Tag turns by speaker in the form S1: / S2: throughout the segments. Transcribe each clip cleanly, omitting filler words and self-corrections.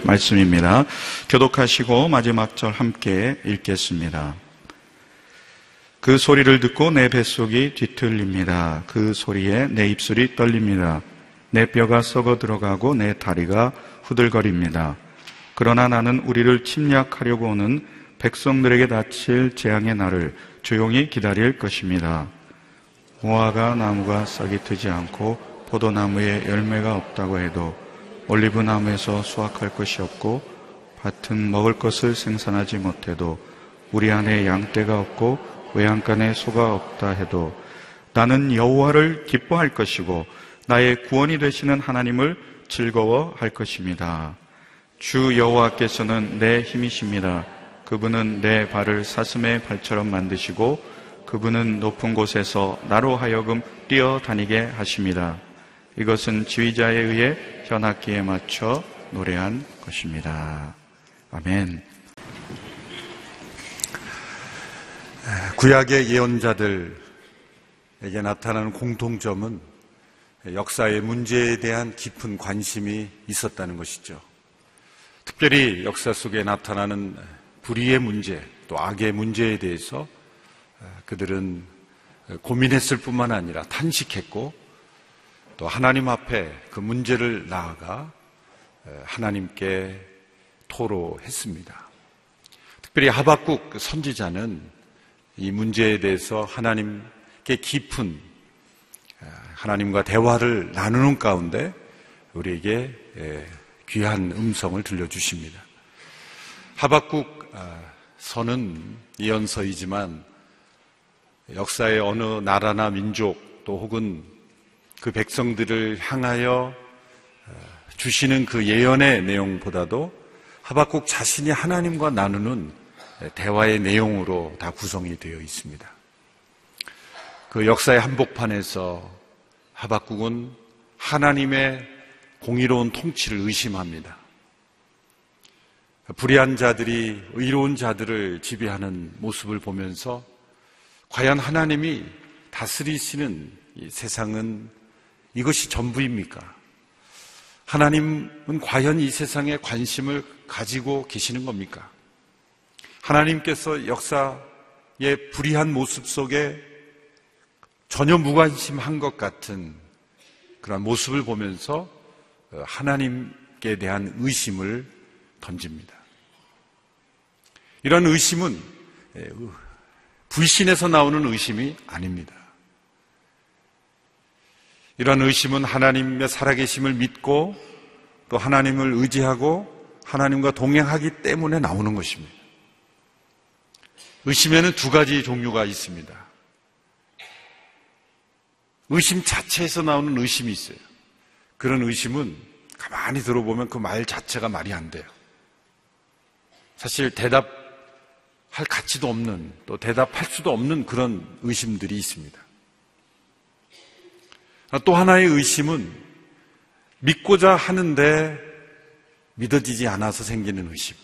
S1: 말씀입니다. 교독하시고 마지막 절 함께 읽겠습니다. 그 소리를 듣고 내 뱃속이 뒤틀립니다. 그 소리에 내 입술이 떨립니다. 내 뼈가 썩어 들어가고 내 다리가 후들거립니다. 그러나 나는 우리를 침략하려고 오는 백성들에게 닥칠 재앙의 날을 조용히 기다릴 것입니다. 무화과 나무가 싹이 트지 않고 포도나무에 열매가 없다고 해도 올리브나무에서 수확할 것이 없고 밭은 먹을 것을 생산하지 못해도 우리 안에 양떼가 없고 외양간에 소가 없다 해도 나는 여호와를 기뻐할 것이고 나의 구원이 되시는 하나님을 즐거워할 것입니다. 주 여호와께서는 내 힘이십니다. 그분은 내 발을 사슴의 발처럼 만드시고 그분은 높은 곳에서 나로 하여금 뛰어다니게 하십니다. 이것은 지휘자에 의해 현악기에 맞춰 노래한 것입니다. 아멘.
S2: 구약의 예언자들에게 나타나는 공통점은 역사의 문제에 대한 깊은 관심이 있었다는 것이죠. 특별히 역사 속에 나타나는 불의의 문제, 또 악의 문제에 대해서 그들은 고민했을 뿐만 아니라 탄식했고 또 하나님 앞에 그 문제를 나아가 하나님께 토로했습니다. 특별히 하박국 선지자는 이 문제에 대해서 하나님께 깊은 하나님과 대화를 나누는 가운데 우리에게 귀한 음성을 들려주십니다. 하박국 서는 예언서이지만 역사의 어느 나라나 민족 또 혹은 그 백성들을 향하여 주시는 그 예언의 내용보다도 하박국 자신이 하나님과 나누는 대화의 내용으로 다 구성이 되어 있습니다. 그 역사의 한복판에서 하박국은 하나님의 공의로운 통치를 의심합니다. 불의한 자들이 의로운 자들을 지배하는 모습을 보면서 과연 하나님이 다스리시는 이 세상은 이것이 전부입니까? 하나님은 과연 이 세상에 관심을 가지고 계시는 겁니까? 하나님께서 역사의 불의한 모습 속에 전혀 무관심한 것 같은 그런 모습을 보면서 하나님께 대한 의심을 던집니다. 이런 의심은 불신에서 나오는 의심이 아닙니다. 이런 의심은 하나님의 살아계심을 믿고 또 하나님을 의지하고 하나님과 동행하기 때문에 나오는 것입니다. 의심에는 두 가지 종류가 있습니다. 의심 자체에서 나오는 의심이 있어요. 그런 의심은 가만히 들어보면 그 말 자체가 말이 안 돼요. 사실 대답할 가치도 없는, 또 대답할 수도 없는 그런 의심들이 있습니다. 또 하나의 의심은 믿고자 하는데 믿어지지 않아서 생기는 의심.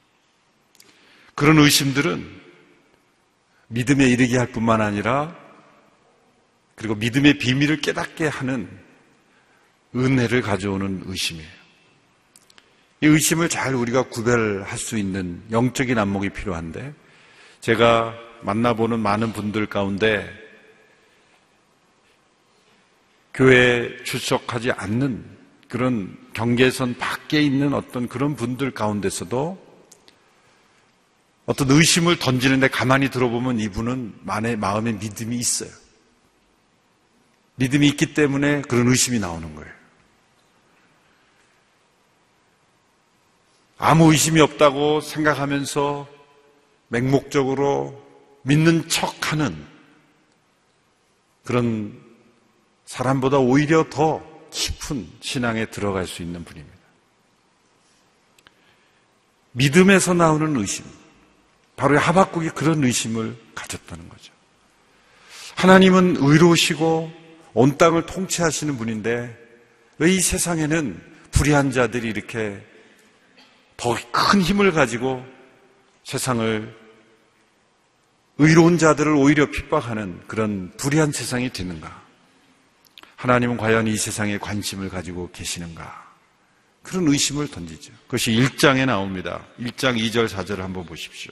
S2: 그런 의심들은 믿음에 이르게 할 뿐만 아니라 그리고 믿음의 비밀을 깨닫게 하는 은혜를 가져오는 의심이에요. 이 의심을 잘 우리가 구별할 수 있는 영적인 안목이 필요한데 제가 만나보는 많은 분들 가운데 교회에 출석하지 않는 그런 경계선 밖에 있는 어떤 그런 분들 가운데서도 어떤 의심을 던지는데 가만히 들어보면 이분은 마음에 믿음이 있어요. 믿음이 있기 때문에 그런 의심이 나오는 거예요. 아무 의심이 없다고 생각하면서 맹목적으로 믿는 척하는 그런 사람보다 오히려 더 깊은 신앙에 들어갈 수 있는 분입니다. 믿음에서 나오는 의심, 바로 하박국이 그런 의심을 가졌다는 거죠. 하나님은 의로우시고 온 땅을 통치하시는 분인데 왜 이 세상에는 불의한 자들이 이렇게 더 큰 힘을 가지고 세상을 의로운 자들을 오히려 핍박하는 그런 불의한 세상이 되는가? 하나님은 과연 이 세상에 관심을 가지고 계시는가? 그런 의심을 던지죠. 그것이 1장에 나옵니다. 1장 2절 4절을 한번 보십시오.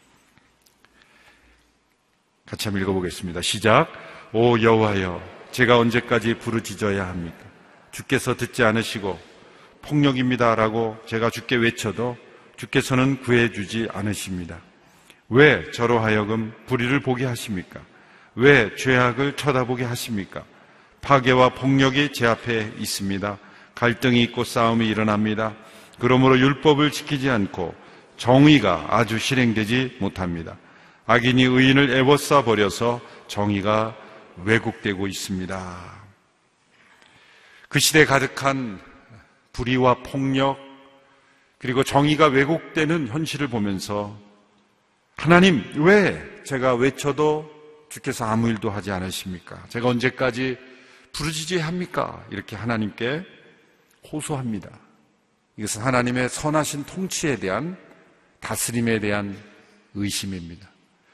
S2: 같이 한번 읽어보겠습니다. 시작. 오 여호와여, 제가 언제까지 부르짖어야 합니까? 주께서 듣지 않으시고 폭력입니다라고 제가 주께 외쳐도 주께서는 구해주지 않으십니다. 왜 저로 하여금 불의를 보게 하십니까? 왜 죄악을 쳐다보게 하십니까? 파괴와 폭력이 제 앞에 있습니다. 갈등이 있고 싸움이 일어납니다. 그러므로 율법을 지키지 않고 정의가 아주 실행되지 못합니다. 악인이 의인을 애워싸 버려서 정의가 왜곡되고 있습니다. 그 시대에 가득한 불의와 폭력, 그리고 정의가 왜곡되는 현실을 보면서 하나님, 왜 제가 외쳐도 주께서 아무 일도 하지 않으십니까? 제가 언제까지 부르짖어야 합니까? 이렇게 하나님께 호소합니다. 이것은 하나님의 선하신 통치에 대한, 다스림에 대한 의심입니다.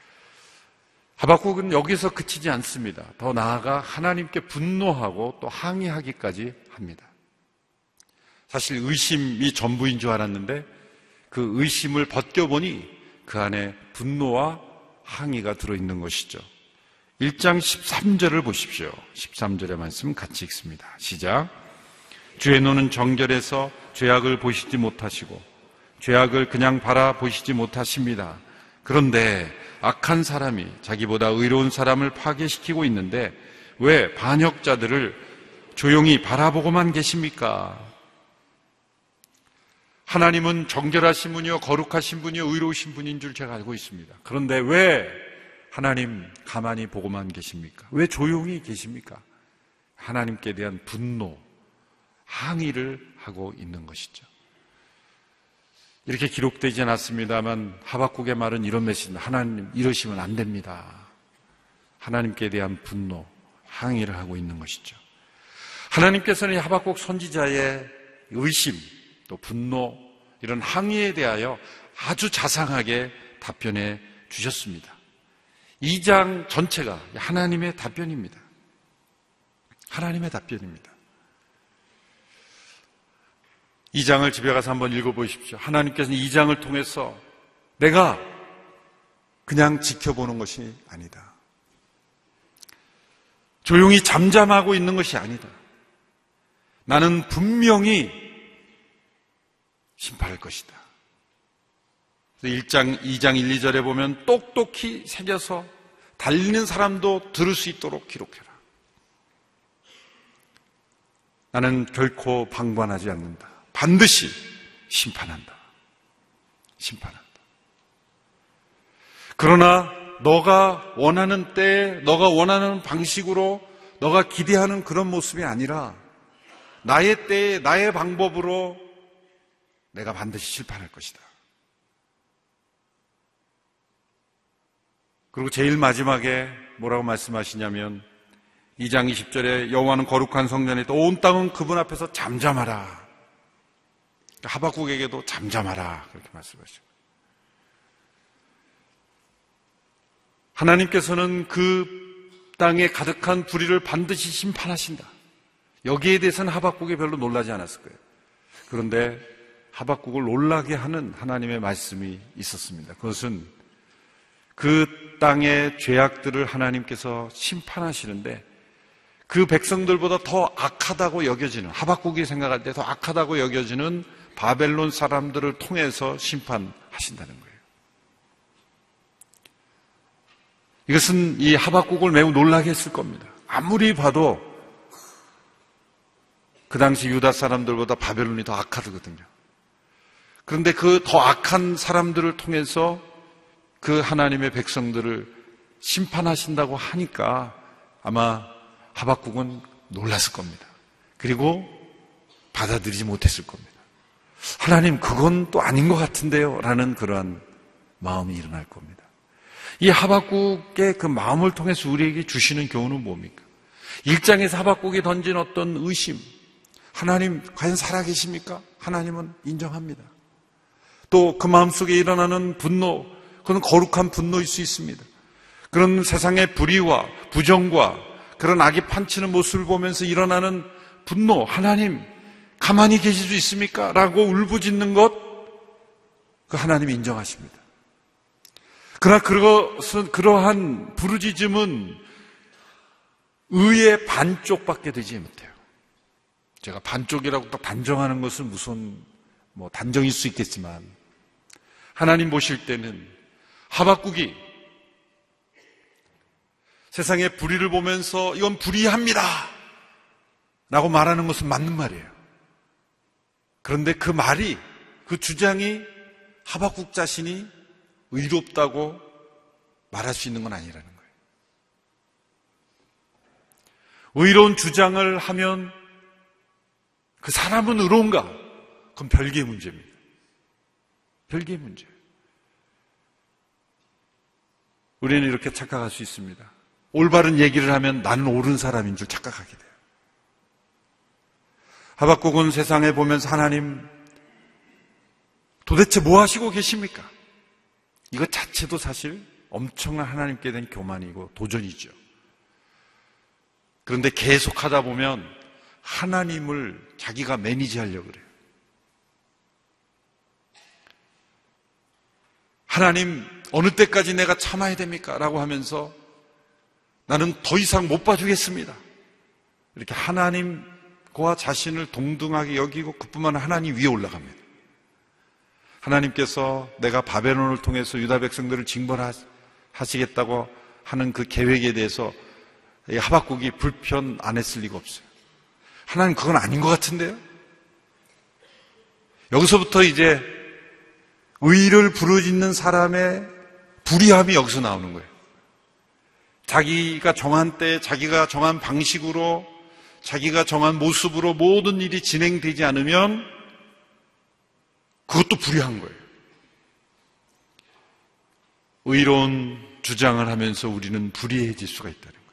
S2: 하박국은 여기서 그치지 않습니다. 더 나아가 하나님께 분노하고 또 항의하기까지 합니다. 사실 의심이 전부인 줄 알았는데 그 의심을 벗겨보니 그 안에 분노와 항의가 들어있는 것이죠. 1장 13절을 보십시오. 13절의 말씀 같이 읽습니다. 시작. 주의 눈은 정결해서 죄악을 보시지 못하시고 죄악을 그냥 바라보시지 못하십니다. 그런데 악한 사람이 자기보다 의로운 사람을 파괴시키고 있는데 왜 반역자들을 조용히 바라보고만 계십니까? 하나님은 정결하신 분이요 거룩하신 분이요 의로우신 분인 줄 제가 알고 있습니다. 그런데 왜 하나님 가만히 보고만 계십니까? 왜 조용히 계십니까? 하나님께 대한 분노, 항의를 하고 있는 것이죠. 이렇게 기록되지 않았습니다만 하박국의 말은 이런 메시지입니다. 하나님 이러시면 안 됩니다. 하나님께 대한 분노, 항의를 하고 있는 것이죠. 하나님께서는 하박국 선지자의 의심, 또 분노, 이런 항의에 대하여 아주 자상하게 답변해 주셨습니다. 2장 전체가 하나님의 답변입니다. 하나님의 답변입니다. 2장을 집에 가서 한번 읽어보십시오. 하나님께서는 2장을 통해서 내가 그냥 지켜보는 것이 아니다. 조용히 잠잠하고 있는 것이 아니다. 나는 분명히 심판할 것이다. 1장, 2장 1, 2절에 보면 똑똑히 새겨서 달리는 사람도 들을 수 있도록 기록해라. 나는 결코 방관하지 않는다. 반드시 심판한다. 심판한다. 그러나 너가 원하는 때에, 너가 원하는 방식으로, 너가 기대하는 그런 모습이 아니라 나의 때에, 나의 방법으로 내가 반드시 심판할 것이다. 그리고 제일 마지막에 뭐라고 말씀하시냐면 2장 20절에 여호와는 거룩한 성전에 또 온 땅은 그분 앞에서 잠잠하라. 하박국에게도 잠잠하라 그렇게 말씀하시고, 하나님께서는 그 땅에 가득한 불의를 반드시 심판하신다. 여기에 대해서는 하박국이 별로 놀라지 않았을 거예요. 그런데 하박국을 놀라게 하는 하나님의 말씀이 있었습니다. 그것은 그 땅의 죄악들을 하나님께서 심판하시는데 그 백성들보다 더 악하다고 여겨지는, 하박국이 생각할 때 더 악하다고 여겨지는 바벨론 사람들을 통해서 심판하신다는 거예요. 이것은 이 하박국을 매우 놀라게 했을 겁니다. 아무리 봐도 그 당시 유다 사람들보다 바벨론이 더 악하거든요. 그런데 그 더 악한 사람들을 통해서 그 하나님의 백성들을 심판하신다고 하니까 아마 하박국은 놀랐을 겁니다. 그리고 받아들이지 못했을 겁니다. 하나님, 그건 또 아닌 것 같은데요? 라는 그러한 마음이 일어날 겁니다. 이 하박국의 그 마음을 통해서 우리에게 주시는 교훈은 뭡니까? 1장에서 하박국이 던진 어떤 의심, 하나님 과연 살아계십니까? 하나님은 인정합니다. 또 그 마음속에 일어나는 분노, 그건 거룩한 분노일 수 있습니다. 그런 세상의 불의와 부정과 그런 악이 판치는 모습을 보면서 일어나는 분노, 하나님 가만히 계실 수 있습니까? 라고 울부짖는 것, 그 하나님이 인정하십니다. 그러나 그러한 부르짖음은 의의 반쪽밖에 되지 못해요. 제가 반쪽이라고 딱 단정하는 것은 무슨 단정일 수 있겠지만, 하나님 보실 때는 하박국이 세상의 불의를 보면서 이건 불의합니다 라고 말하는 것은 맞는 말이에요. 그런데 그 말이, 그 주장이 하박국 자신이 의롭다고 말할 수 있는 건 아니라는 거예요. 의로운 주장을 하면 그 사람은 의로운가? 그건 별개의 문제입니다. 별개의 문제예요. 우리는 이렇게 착각할 수 있습니다. 올바른 얘기를 하면 나는 옳은 사람인 줄 착각하게 돼요. 하박국은 세상에 보면서 하나님 도대체 뭐 하시고 계십니까? 이것 자체도 사실 엄청난 하나님께 대한 교만이고 도전이죠. 그런데 계속 하다 보면 하나님을 자기가 매니지하려고 그래요. 하나님 어느 때까지 내가 참아야 됩니까? 라고 하면서 나는 더 이상 못 봐주겠습니다. 이렇게 하나님과 자신을 동등하게 여기고 그뿐만 아니라 하나님 위에 올라갑니다. 하나님께서 내가 바벨론을 통해서 유다 백성들을 징벌하시겠다고 하는 그 계획에 대해서 하박국이 불편 안 했을 리가 없어요. 하나님 그건 아닌 것 같은데요? 여기서부터 이제 의를 부르짖는 사람의 불의함이 여기서 나오는 거예요. 자기가 정한 때, 자기가 정한 방식으로, 자기가 정한 모습으로 모든 일이 진행되지 않으면 그것도 불의한 거예요. 의로운 주장을 하면서 우리는 불의해질 수가 있다는 거예요.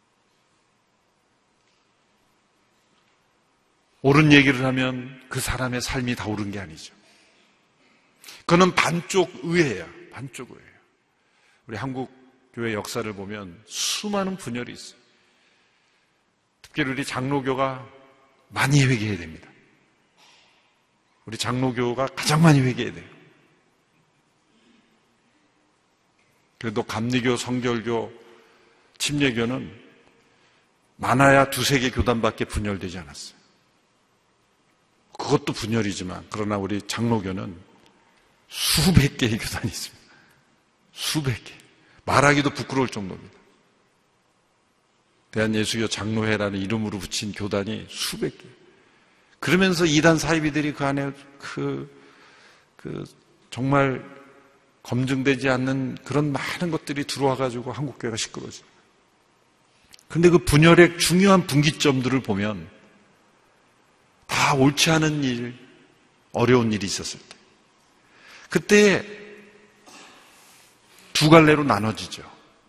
S2: 옳은 얘기를 하면 그 사람의 삶이 다 옳은 게 아니죠. 그는 반쪽 의예요. 반쪽 의예요. 우리 한국 교회 역사를 보면 수많은 분열이 있어요. 특별히 우리 장로교가 많이 회개해야 됩니다. 우리 장로교가 가장 많이 회개해야 돼요. 그래도 감리교, 성결교, 침례교는 많아야 두세 개 교단밖에 분열되지 않았어요. 그것도 분열이지만 그러나 우리 장로교는 수백 개의 교단이 있습니다. 수백 개. 말하기도 부끄러울 정도입니다. 대한예수교 장로회라는 이름으로 붙인 교단이 수백 개. 그러면서 이단 사이비들이 그 안에 정말 검증되지 않는 그런 많은 것들이 들어와가지고 한국교회가 시끄러워져요. 근데 그 분열의 중요한 분기점들을 보면 다 옳지 않은 일, 어려운 일이 있었을 때. 그때 두 갈래로 나눠지죠.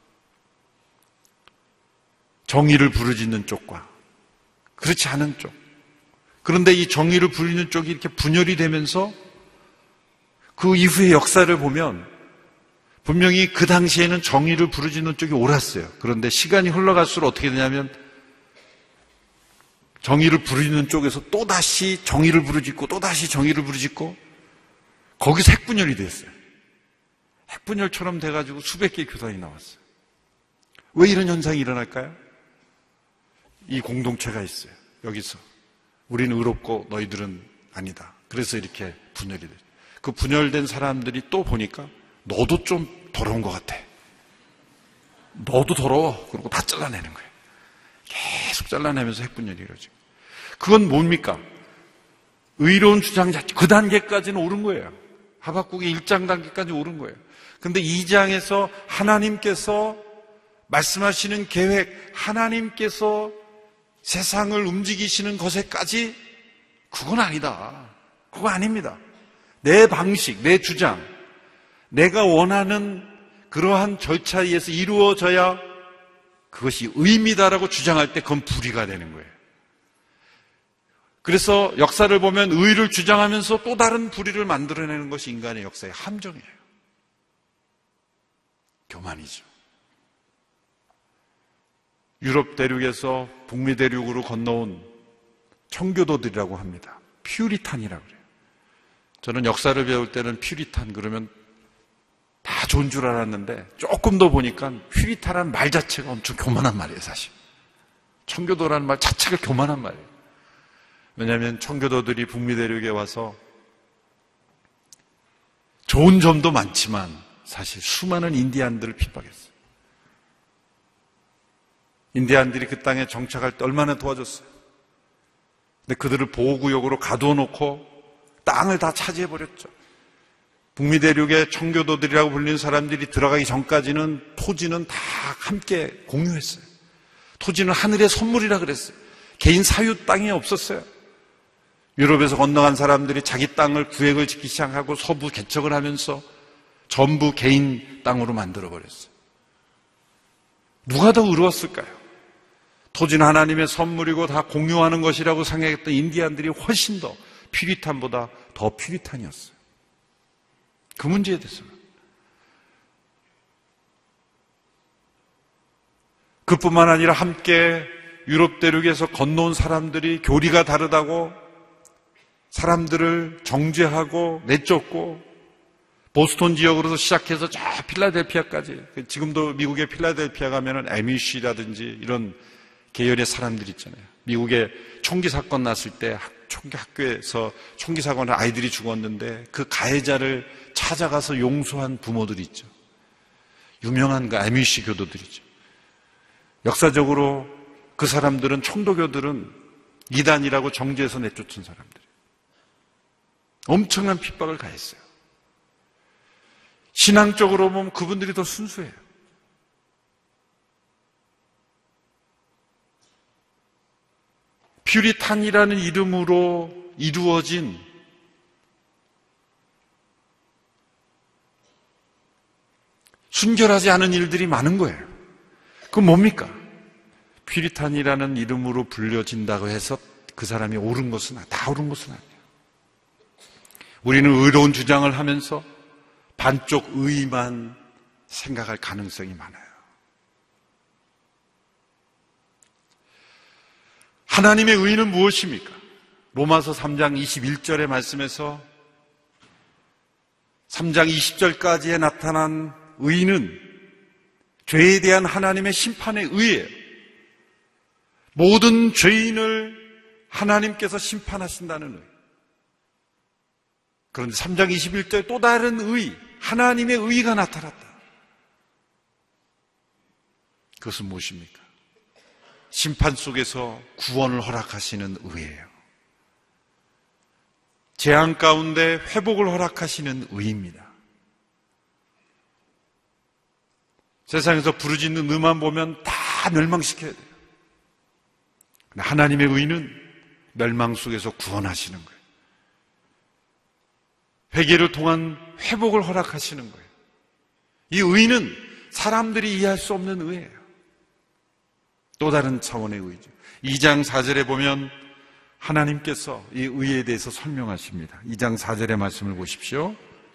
S2: 정의를 부르짖는 쪽과 그렇지 않은 쪽. 그런데 이 정의를 부르짖는 쪽이 이렇게 분열이 되면서 그 이후의 역사를 보면 분명히 그 당시에는 정의를 부르짖는 쪽이 옳았어요. 그런데 시간이 흘러갈수록 어떻게 되냐면 정의를 부르짖는 쪽에서 또다시 정의를 부르짖고 또다시 정의를 부르짖고 거기서 핵분열이 됐어요. 핵분열처럼 돼가지고 수백 개의 교단이 나왔어요. 왜 이런 현상이 일어날까요? 이 공동체가 있어요. 여기서. 우리는 의롭고 너희들은 아니다. 그래서 이렇게 분열이 돼요. 그 분열된 사람들이 또 보니까 너도 좀 더러운 것 같아. 너도 더러워. 그러고 다 잘라내는 거예요. 계속 잘라내면서 핵분열이 이루어지고. 그건 뭡니까? 의로운 주장 자체. 그 단계까지는 옳은 거예요. 하박국의 1장 단계까지 옳은 거예요. 근데 2장에서 하나님께서 말씀하시는 계획, 하나님께서 세상을 움직이시는 것에까지 그건 아니다. 그거 아닙니다. 내 방식, 내 주장, 내가 원하는 그러한 절차에 의해서 이루어져야 그것이 의미다라고 주장할 때 그건 불의가 되는 거예요. 그래서 역사를 보면 의를 주장하면서 또 다른 불의를 만들어내는 것이 인간의 역사의 함정이에요. 교만이죠. 유럽 대륙에서 북미 대륙으로 건너온 청교도들이라고 합니다. 퓨리탄이라고 그래요. 저는 역사를 배울 때는 퓨리탄 그러면 다 좋은 줄 알았는데 조금 더 보니까 퓨리탄이라는 말 자체가 엄청 교만한 말이에요, 사실. 청교도라는 말 자체가 교만한 말이에요. 왜냐하면 청교도들이 북미 대륙에 와서 좋은 점도 많지만 사실 수많은 인디안들을 핍박했어요. 인디안들이 그 땅에 정착할 때 얼마나 도와줬어요. 근데 그들을 보호구역으로 가두어 놓고 땅을 다 차지해버렸죠. 북미 대륙의 청교도들이라고 불리는 사람들이 들어가기 전까지는 토지는 다 함께 공유했어요. 토지는 하늘의 선물이라 그랬어요. 개인 사유 땅이 없었어요. 유럽에서 건너간 사람들이 자기 땅을 구획을 짓기 시작하고 서부 개척을 하면서 전부 개인 땅으로 만들어버렸어요. 누가 더 의로웠을까요? 토지는 하나님의 선물이고 다 공유하는 것이라고 생각했던 인디안들이 훨씬 더 퓨리탄보다 더 퓨리탄이었어요. 그 문제에 대해서는. 그뿐만 아니라 함께 유럽 대륙에서 건너온 사람들이 교리가 다르다고 사람들을 정죄하고 내쫓고 보스턴 지역으로서 시작해서 저 필라델피아까지, 지금도 미국의 필라델피아 가면은 애미쉬라든지 이런 계열의 사람들이 있잖아요. 미국에 총기 사건 났을 때 총기 학교에서 총기 사건에 아이들이 죽었는데 그 가해자를 찾아가서 용서한 부모들이 있죠. 유명한 그 애미쉬 교도들이죠. 역사적으로 그 사람들은, 청도교들은 이단이라고 정죄해서 내쫓은 사람들이에요. 엄청난 핍박을 가했어요. 신앙적으로 보면 그분들이 더 순수해요. 퓨리탄이라는 이름으로 이루어진 순결하지 않은 일들이 많은 거예요. 그건 뭡니까? 퓨리탄이라는 이름으로 불려진다고 해서 그 사람이 옳은 것은 다 옳은 것은 아니에요. 우리는 의로운 주장을 하면서 반쪽 의만 생각할 가능성이 많아요. 하나님의 의는 무엇입니까? 로마서 3장 21절의 말씀에서 3장 20절까지에 나타난 의는 죄에 대한 하나님의 심판의 의예요. 모든 죄인을 하나님께서 심판하신다는 의. 그런데 3장 21절에 또 다른 의, 하나님의 의가 나타났다. 그것은 무엇입니까? 심판 속에서 구원을 허락하시는 의예요. 재앙 가운데 회복을 허락하시는 의입니다. 세상에서 부르짖는 의만 보면 다 멸망시켜야 돼요. 하나님의 의는 멸망 속에서 구원하시는 거예요. 회개를 통한 회복을 허락하시는 거예요. 이 의는 사람들이 이해할 수 없는 의예요. 또 다른 차원의 의죠. 2장 4절에 보면 하나님께서 이 의에 대해서 설명하십니다. 2장 4절의 말씀을 보십시오.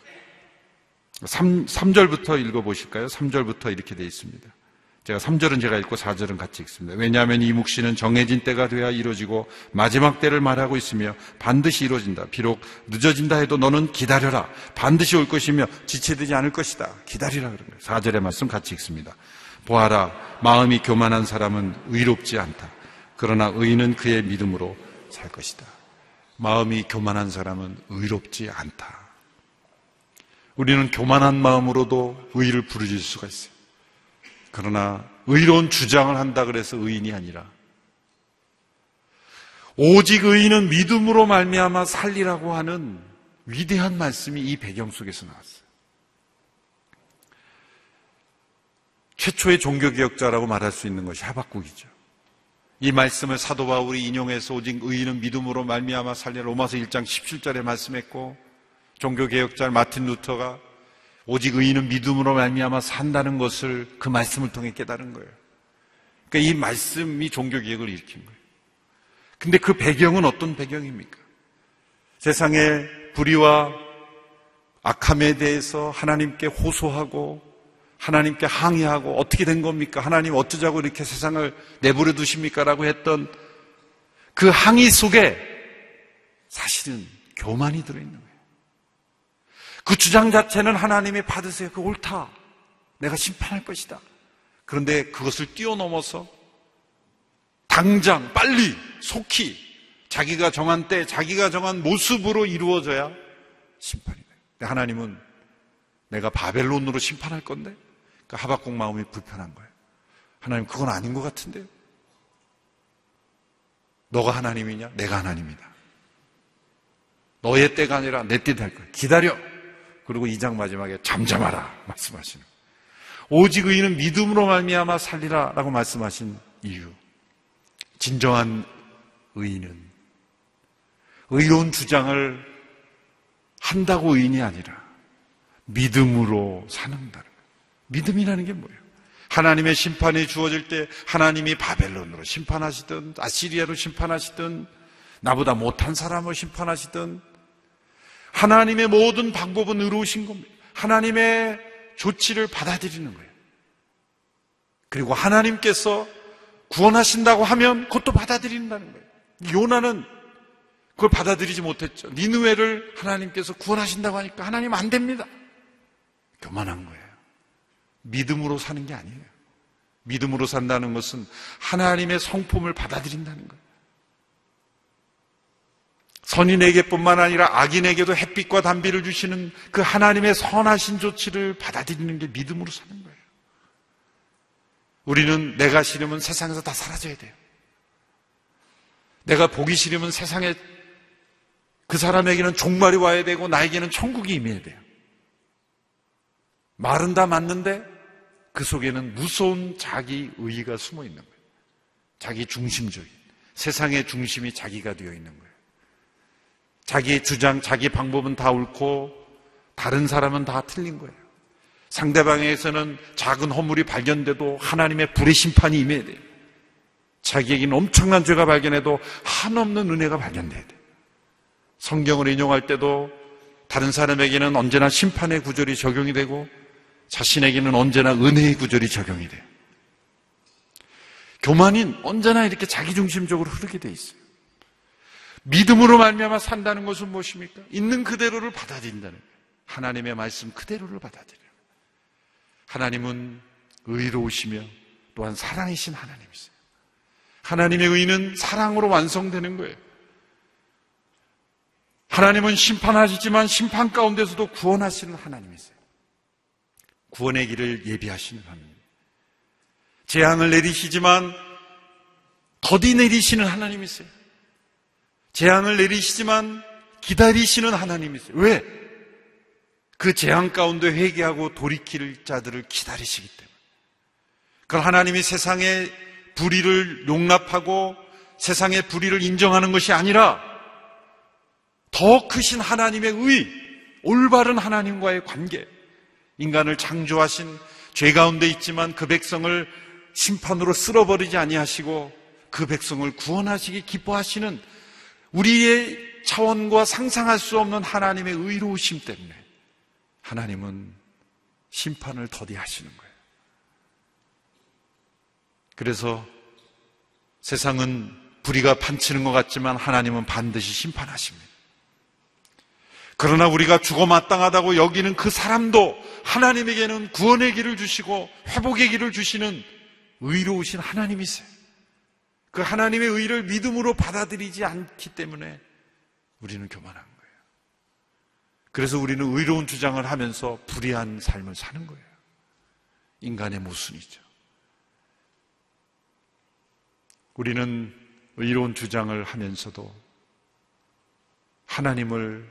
S2: 3절부터 읽어보실까요? 3절부터 이렇게 되어 있습니다. 3절은 제가 읽고 4절은 같이 읽습니다. 왜냐하면 이 묵시는 정해진 때가 돼야 이루어지고 마지막 때를 말하고 있으며 반드시 이루어진다. 비록 늦어진다 해도 너는 기다려라. 반드시 올 것이며 지체되지 않을 것이다. 기다리라 그런 거예요. 4절의 말씀 같이 읽습니다. 보아라, 마음이 교만한 사람은 의롭지 않다. 그러나 의인은 그의 믿음으로 살 것이다. 마음이 교만한 사람은 의롭지 않다. 우리는 교만한 마음으로도 의를 부르짖을 수가 있어요. 그러나 의로운 주장을 한다 그래서 의인이 아니라 오직 의인은 믿음으로 말미암아 살리라고 하는 위대한 말씀이 이 배경 속에서 나왔어요. 최초의 종교개혁자라고 말할 수 있는 것이 하박국이죠. 이 말씀을 사도 바울이 인용해서 오직 의인은 믿음으로 말미암아 살리라 로마서 1장 17절에 말씀했고, 종교개혁자 마틴 루터가 오직 의인은 믿음으로 말미암아 산다는 것을 그 말씀을 통해 깨달은 거예요. 그러니까 이 말씀이 종교개혁을 일으킨 거예요. 근데 그 배경은 어떤 배경입니까? 세상의 불의와 악함에 대해서 하나님께 호소하고 하나님께 항의하고 어떻게 된 겁니까? 하나님 어쩌자고 이렇게 세상을 내버려 두십니까? 라고 했던 그 항의 속에 사실은 교만이 들어있는 거예요. 그 주장 자체는 하나님이 받으세요. 그 옳다. 내가 심판할 것이다. 그런데 그것을 뛰어넘어서 당장 빨리 속히 자기가 정한 때 자기가 정한 모습으로 이루어져야 심판이 돼요. 근데 하나님은 내가 바벨론으로 심판할 건데 그러니까 하박국 마음이 불편한 거예요. 하나님 그건 아닌 것 같은데요. 너가 하나님이냐? 내가 하나님이다. 너의 때가 아니라 내 때 될 거야. 기다려. 그리고 2장 마지막에 잠잠하라 말씀하시는 거예요. 오직 의인은 믿음으로 말미암아 살리라 라고 말씀하신 이유. 진정한 의인은 의로운 주장을 한다고 의인이 아니라 믿음으로 사는다는 거예요. 믿음이라는 게 뭐예요? 하나님의 심판이 주어질 때 하나님이 바벨론으로 심판하시든 아시리아로 심판하시든 나보다 못한 사람을 심판하시든 하나님의 모든 방법은 의로우신 겁니다. 하나님의 조치를 받아들이는 거예요. 그리고 하나님께서 구원하신다고 하면 그것도 받아들인다는 거예요. 요나는 그걸 받아들이지 못했죠. 니느웨를 하나님께서 구원하신다고 하니까 하나님 안 됩니다. 교만한 거예요. 믿음으로 사는 게 아니에요. 믿음으로 산다는 것은 하나님의 성품을 받아들인다는 거예요. 선인에게뿐만 아니라 악인에게도 햇빛과 단비를 주시는 그 하나님의 선하신 조치를 받아들이는 게 믿음으로 사는 거예요. 우리는 내가 싫으면 세상에서 다 사라져야 돼요. 내가 보기 싫으면 세상에 그 사람에게는 종말이 와야 되고 나에게는 천국이 임해야 돼요. 말은 다 맞는데 그 속에는 무서운 자기 의의가 숨어 있는 거예요. 자기 중심적인, 세상의 중심이 자기가 되어 있는 거예요. 자기의 주장, 자기 방법은 다 옳고 다른 사람은 다 틀린 거예요. 상대방에게서는 작은 허물이 발견돼도 하나님의 불의 심판이 임해야 돼요. 자기에게는 엄청난 죄가 발견해도 한없는 은혜가 발견돼야 돼요. 성경을 인용할 때도 다른 사람에게는 언제나 심판의 구절이 적용이 되고 자신에게는 언제나 은혜의 구절이 적용이 돼요. 교만은 언제나 이렇게 자기중심적으로 흐르게 돼 있어요. 믿음으로 말미암아 산다는 것은 무엇입니까? 있는 그대로를 받아들인다는 거예요. 하나님의 말씀 그대로를 받아들여요. 하나님은 의로우시며 또한 사랑이신 하나님이세요. 하나님의 의는 사랑으로 완성되는 거예요. 하나님은 심판하시지만 심판 가운데서도 구원하시는 하나님이세요. 구원의 길을 예비하시는 하나님. 재앙을 내리시지만 더디 내리시는 하나님이세요. 재앙을 내리시지만 기다리시는 하나님이세요. 왜? 그 재앙 가운데 회개하고 돌이킬 자들을 기다리시기 때문에. 그럼 하나님이 세상의 불의를 용납하고 세상의 불의를 인정하는 것이 아니라 더 크신 하나님의 의, 올바른 하나님과의 관계, 인간을 창조하신 죄 가운데 있지만 그 백성을 심판으로 쓸어버리지 아니하시고 그 백성을 구원하시기 기뻐하시는 우리의 차원과 상상할 수 없는 하나님의 의로우심 때문에 하나님은 심판을 더디하시는 거예요. 그래서 세상은 불의가 판치는 것 같지만 하나님은 반드시 심판하십니다. 그러나 우리가 죽어 마땅하다고 여기는 그 사람도 하나님에게는 구원의 길을 주시고 회복의 길을 주시는 의로우신 하나님이세요. 그 하나님의 의를 믿음으로 받아들이지 않기 때문에 우리는 교만한 거예요. 그래서 우리는 의로운 주장을 하면서 불의한 삶을 사는 거예요. 인간의 모순이죠. 우리는 의로운 주장을 하면서도 하나님을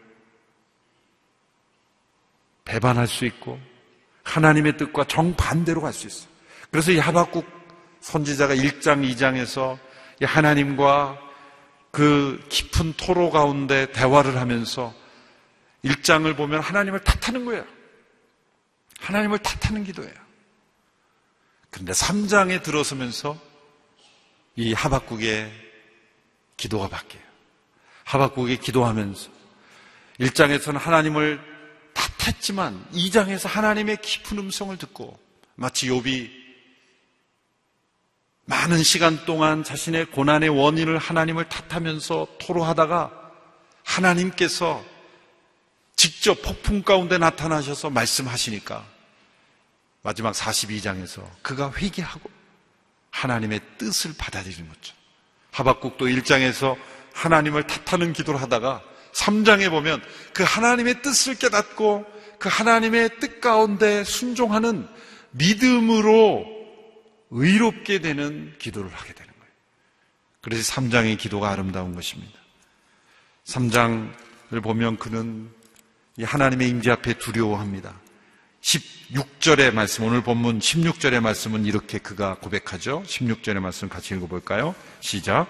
S2: 배반할 수 있고 하나님의 뜻과 정반대로 갈 수 있어요. 그래서 이 하박국 선지자가 1장, 2장에서 하나님과 그 깊은 토로 가운데 대화를 하면서 1장을 보면 하나님을 탓하는 거예요. 하나님을 탓하는 기도예요. 그런데 3장에 들어서면서 이 하박국의 기도가 바뀌어요. 하박국이 기도하면서 1장에서는 하나님을 탓했지만 2장에서 하나님의 깊은 음성을 듣고 마치 욥이 많은 시간 동안 자신의 고난의 원인을 하나님을 탓하면서 토로하다가 하나님께서 직접 폭풍 가운데 나타나셔서 말씀하시니까 마지막 42장에서 그가 회개하고 하나님의 뜻을 받아들이는 거죠. 하박국도 1장에서 하나님을 탓하는 기도를 하다가 3장에 보면 그 하나님의 뜻을 깨닫고 그 하나님의 뜻 가운데 순종하는 믿음으로 의롭게 되는 기도를 하게 되는 거예요. 그래서 3장의 기도가 아름다운 것입니다. 3장을 보면 그는 이 하나님의 임재 앞에 두려워합니다. 16절의 말씀, 오늘 본문 16절의 말씀은 이렇게 그가 고백하죠. 16절의 말씀 같이 읽어볼까요? 시작.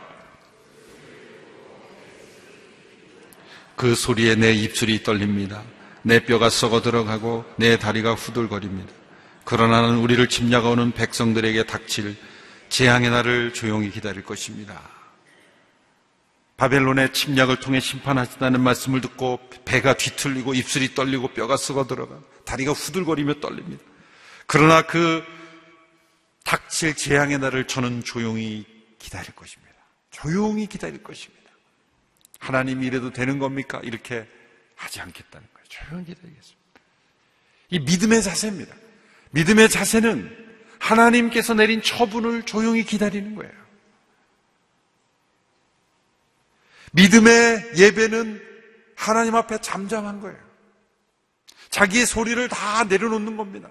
S2: 그 소리에 내 입술이 떨립니다. 내 뼈가 썩어 들어가고 내 다리가 후들거립니다. 그러나 나는 우리를 침략하는 백성들에게 닥칠 재앙의 날을 조용히 기다릴 것입니다. 바벨론의 침략을 통해 심판하신다는 말씀을 듣고 배가 뒤틀리고 입술이 떨리고 뼈가 썩어 들어가 다리가 후들거리며 떨립니다. 그러나 그 닥칠 재앙의 날을 저는 조용히 기다릴 것입니다. 조용히 기다릴 것입니다. 하나님이 이래도 되는 겁니까? 이렇게 하지 않겠다는 거예요. 조용히 기다리겠습니다. 이 믿음의 자세입니다. 믿음의 자세는 하나님께서 내린 처분을 조용히 기다리는 거예요. 믿음의 예배는 하나님 앞에 잠잠한 거예요. 자기의 소리를 다 내려놓는 겁니다.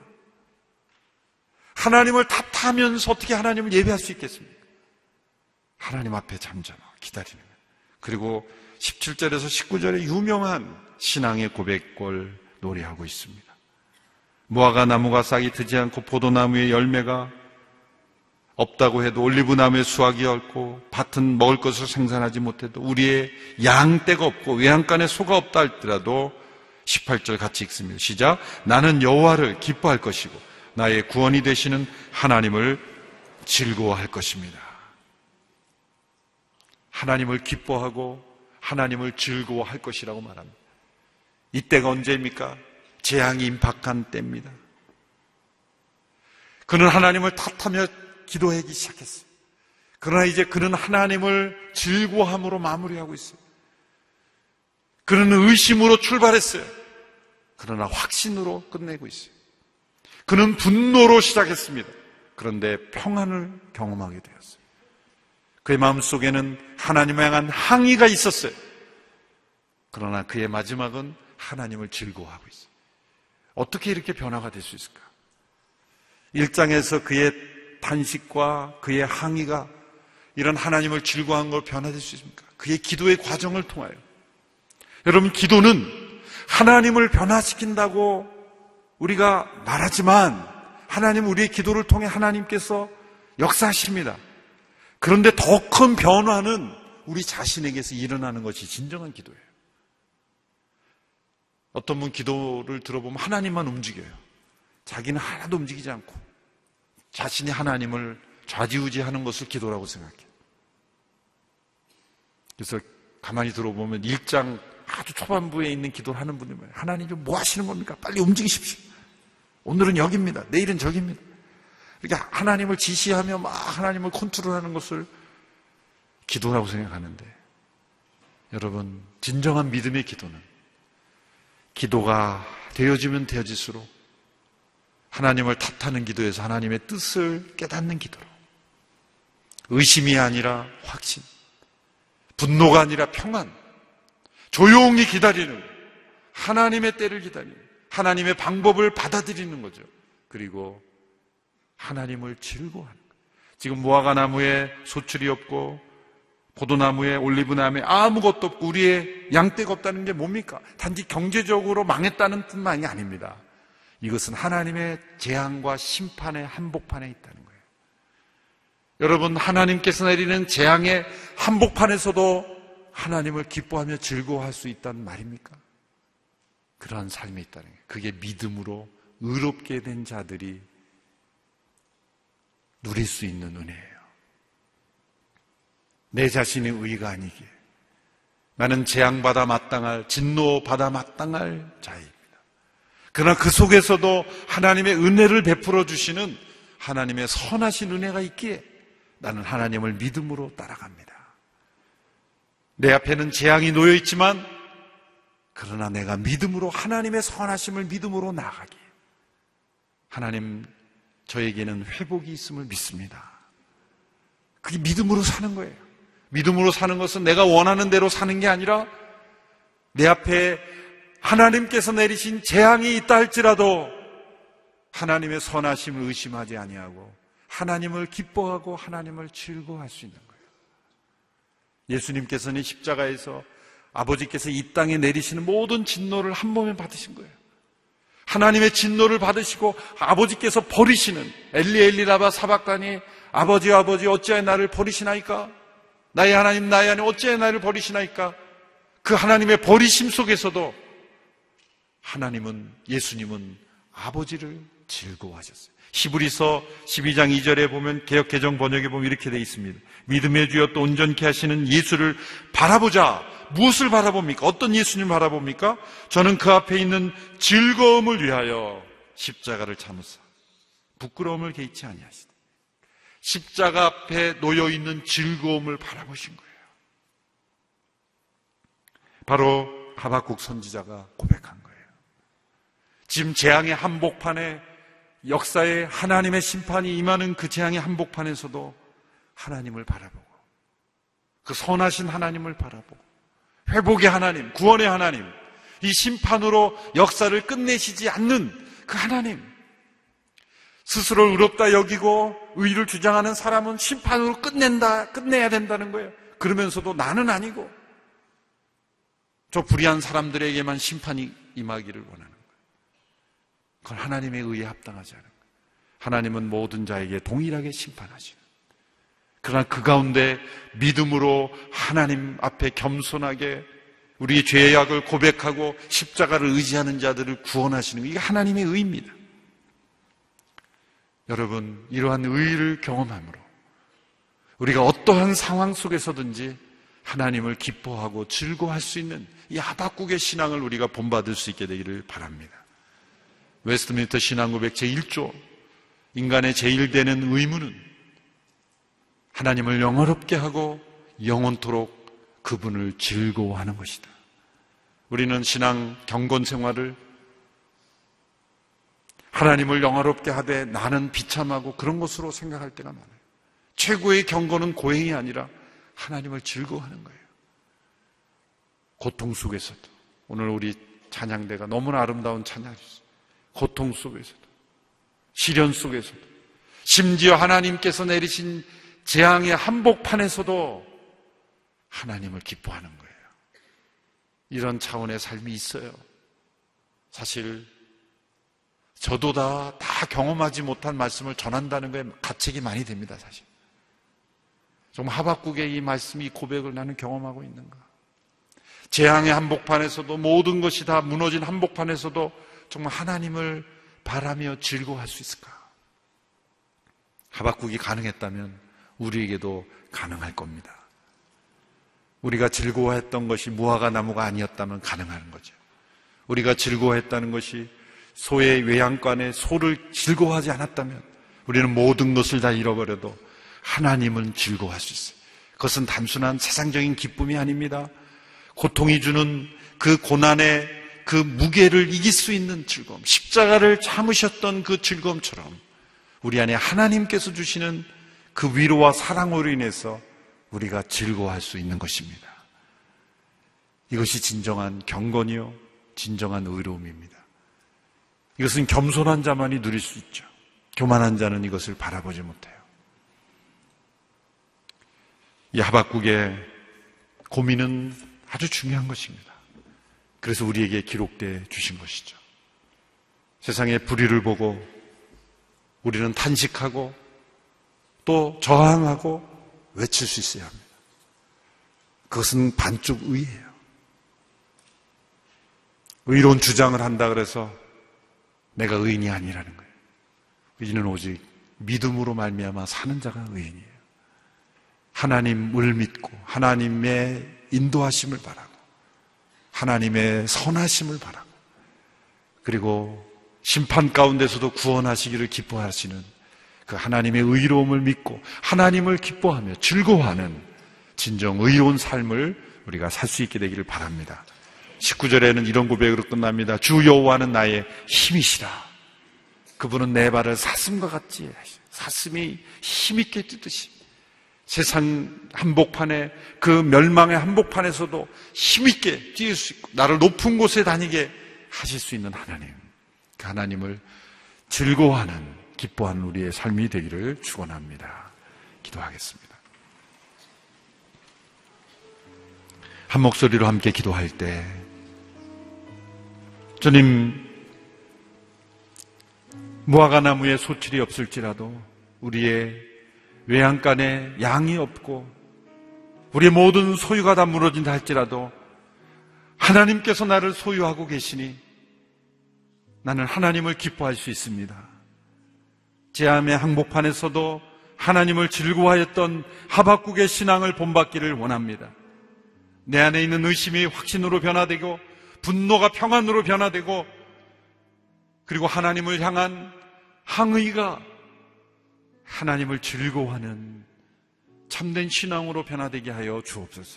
S2: 하나님을 탓하면서 어떻게 하나님을 예배할 수 있겠습니까? 하나님 앞에 잠잠하고 기다리는 거예요. 그리고 17절에서 19절에 유명한 신앙의 고백을 노래하고 있습니다. 무화과 나무가 싹이 트지 않고 포도나무의 열매가 없다고 해도 올리브나무의 수확이 없고 밭은 먹을 것을 생산하지 못해도 우리의 양떼가 없고 외양간에 소가 없다 할지라도 18절 같이 읽습니다. 시작. 나는 여호와를 기뻐할 것이고 나의 구원이 되시는 하나님을 즐거워할 것입니다. 하나님을 기뻐하고 하나님을 즐거워할 것이라고 말합니다. 이때가 언제입니까? 재앙이 임박한 때입니다. 그는 하나님을 탓하며 기도하기 시작했어요. 그러나 이제 그는 하나님을 즐거워함으로 마무리하고 있어요. 그는 의심으로 출발했어요. 그러나 확신으로 끝내고 있어요. 그는 분노로 시작했습니다. 그런데 평안을 경험하게 되었어요. 그의 마음속에는 하나님을 향한 항의가 있었어요. 그러나 그의 마지막은 하나님을 즐거워하고 있어요. 어떻게 이렇게 변화가 될 수 있을까? 1장에서 그의 탄식과 그의 항의가 이런 하나님을 즐거워한 걸 변화될 수 있습니까? 그의 기도의 과정을 통하여. 여러분, 기도는 하나님을 변화시킨다고 우리가 말하지만 하나님 우리의 기도를 통해 하나님께서 역사하십니다. 그런데 더 큰 변화는 우리 자신에게서 일어나는 것이 진정한 기도예요. 어떤 분 기도를 들어보면 하나님만 움직여요. 자기는 하나도 움직이지 않고 자신이 하나님을 좌지우지하는 것을 기도라고 생각해요. 그래서 가만히 들어보면 1장 아주 초반부에 있는 기도를 하는 분이 뭐예요? 하나님 좀 뭐 하시는 겁니까? 빨리 움직이십시오. 오늘은 여기입니다. 내일은 저기입니다. 이렇게 하나님을 지시하며 막 하나님을 컨트롤하는 것을 기도라고 생각하는데, 여러분, 진정한 믿음의 기도는 기도가 되어지면 되어질수록 하나님을 탓하는 기도에서 하나님의 뜻을 깨닫는 기도로, 의심이 아니라 확신, 분노가 아니라 평안, 조용히 기다리는, 하나님의 때를 기다리는, 하나님의 방법을 받아들이는 거죠. 그리고 하나님을 즐거워하는 거예요. 지금 무화과 나무에 소출이 없고 포도나무에 올리브나무에 아무것도 없고 우리의 양떼가 없다는 게 뭡니까? 단지 경제적으로 망했다는 뜻만이 아닙니다. 이것은 하나님의 재앙과 심판의 한복판에 있다는 거예요. 여러분, 하나님께서 내리는 재앙의 한복판에서도 하나님을 기뻐하며 즐거워할 수 있다는 말입니까? 그러한 삶이 있다는 거예요. 그게 믿음으로 의롭게 된 자들이 누릴 수 있는 은혜예요. 내 자신의 의가 아니기에 나는 재앙받아 마땅할, 진노받아 마땅할 자입니다. 그러나 그 속에서도 하나님의 은혜를 베풀어 주시는 하나님의 선하신 은혜가 있기에 나는 하나님을 믿음으로 따라갑니다. 내 앞에는 재앙이 놓여 있지만 그러나 내가 믿음으로 하나님의 선하심을 믿음으로 나아가기. 하나님, 저에게는 회복이 있음을 믿습니다. 그게 믿음으로 사는 거예요. 믿음으로 사는 것은 내가 원하는 대로 사는 게 아니라 내 앞에 하나님께서 내리신 재앙이 있다 할지라도 하나님의 선하심을 의심하지 아니하고 하나님을 기뻐하고 하나님을 즐거워할 수 있는 거예요. 예수님께서는 십자가에서 아버지께서 이 땅에 내리시는 모든 진노를 한 몸에 받으신 거예요. 하나님의 진노를 받으시고 아버지께서 버리시는 엘리 엘리 라마 사박다니 아버지 어찌하여 나를 버리시나이까? 나의 하나님 나의 하나님 어찌하여 나를 버리시나이까? 그 하나님의 버리심 속에서도 예수님은 아버지를 즐거워하셨어요. 히브리서 12장 2절에 보면 개역 개정 번역에 보면 이렇게 되어 있습니다. 믿음의 주여 또 온전케 하시는 예수를 바라보자. 무엇을 바라봅니까? 어떤 예수님을 바라봅니까? 저는 그 앞에 있는 즐거움을 위하여 십자가를 참으사 부끄러움을 개의치 아니하시다. 십자가 앞에 놓여있는 즐거움을 바라보신 거예요. 바로 하박국 선지자가 고백한 거예요. 지금 재앙의 한복판에 역사에 하나님의 심판이 임하는 그 재앙의 한복판에서도 하나님을 바라보고 그 선하신 하나님을 바라보고 회복의 하나님, 구원의 하나님, 이 심판으로 역사를 끝내시지 않는 그 하나님, 스스로 의롭다 여기고 의를 주장하는 사람은 심판으로 끝내야 된다는 거예요. 그러면서도 나는 아니고 저 불의한 사람들에게만 심판이 임하기를 원하는 거예요. 그건 하나님의 의에 합당하지 않은 거예요. 하나님은 모든 자에게 동일하게 심판하시는. 그러나 그 가운데 믿음으로 하나님 앞에 겸손하게 우리의 죄악을 고백하고 십자가를 의지하는 자들을 구원하시는 게 이게 하나님의 의입니다. 여러분, 이러한 의를 경험함으로 우리가 어떠한 상황 속에서든지 하나님을 기뻐하고 즐거워할 수 있는 이 하박국의 신앙을 우리가 본받을 수 있게 되기를 바랍니다. 웨스트민스터 신앙고백 제1조 인간의 제일 되는 의무는 하나님을 영화롭게 하고 영원토록 그분을 즐거워하는 것이다. 우리는 신앙 경건 생활을 하나님을 영화롭게 하되 나는 비참하고 그런 것으로 생각할 때가 많아요. 최고의 경건은 고행이 아니라 하나님을 즐거워하는 거예요. 고통 속에서도 오늘 우리 찬양대가 너무나 아름다운 찬양이었어요. 고통 속에서도 시련 속에서도 심지어 하나님께서 내리신 재앙의 한복판에서도 하나님을 기뻐하는 거예요. 이런 차원의 삶이 있어요. 사실 저도 다 경험하지 못한 말씀을 전한다는 거에 가책이 많이 됩니다. 사실 정말 하박국의 이 말씀이, 이 고백을 나는 경험하고 있는가. 재앙의 한복판에서도 모든 것이 다 무너진 한복판에서도 정말 하나님을 바라며 즐거워할 수 있을까? 하박국이 가능했다면 우리에게도 가능할 겁니다. 우리가 즐거워했던 것이 무화과 나무가 아니었다면 가능한 거죠. 우리가 즐거워했다는 것이 소의 외양간에 소를 즐거워하지 않았다면 우리는 모든 것을 다 잃어버려도 하나님은 즐거워할 수 있어요. 그것은 단순한 세상적인 기쁨이 아닙니다. 고통이 주는 그 고난의 그 무게를 이길 수 있는 즐거움, 십자가를 참으셨던 그 즐거움처럼 우리 안에 하나님께서 주시는 그 위로와 사랑으로 인해서 우리가 즐거워할 수 있는 것입니다. 이것이 진정한 경건이요, 진정한 의로움입니다. 이것은 겸손한 자만이 누릴 수 있죠. 교만한 자는 이것을 바라보지 못해요. 이 하박국의 고민은 아주 중요한 것입니다. 그래서 우리에게 기록되어 주신 것이죠. 세상의 불의를 보고 우리는 탄식하고 또 저항하고 외칠 수 있어야 합니다. 그것은 반쪽 의예요. 의로운 주장을 한다 그래서 내가 의인이 아니라는 거예요. 의인은 오직 믿음으로 말미암아 사는 자가 의인이에요. 하나님을 믿고 하나님의 인도하심을 바라고 하나님의 선하심을 바라고 그리고 심판 가운데서도 구원하시기를 기뻐하시는 그 하나님의 의로움을 믿고 하나님을 기뻐하며 즐거워하는 진정 의로운 삶을 우리가 살 수 있게 되기를 바랍니다. 19절에는 이런 고백으로 끝납니다. 주 여호와는 나의 힘이시라. 그분은 내 발을 사슴과 같이 사슴이 힘있게 뛰듯이 세상 한복판에 그 멸망의 한복판에서도 힘있게 뛸 수 있고 나를 높은 곳에 다니게 하실 수 있는 하나님, 그 하나님을 즐거워하는 기뻐하는 우리의 삶이 되기를 축원합니다. 기도하겠습니다. 한 목소리로 함께 기도할 때 주님, 무화과나무에 소출이 없을지라도 우리의 외양간에 양이 없고 우리의 모든 소유가 다 무너진다 할지라도 하나님께서 나를 소유하고 계시니 나는 하나님을 기뻐할 수 있습니다. 제 암의 항복판에서도 하나님을 즐거워하였던 하박국의 신앙을 본받기를 원합니다. 내 안에 있는 의심이 확신으로 변화되고 분노가 평안으로 변화되고 그리고 하나님을 향한 항의가 하나님을 즐거워하는 참된 신앙으로 변화되게 하여 주옵소서.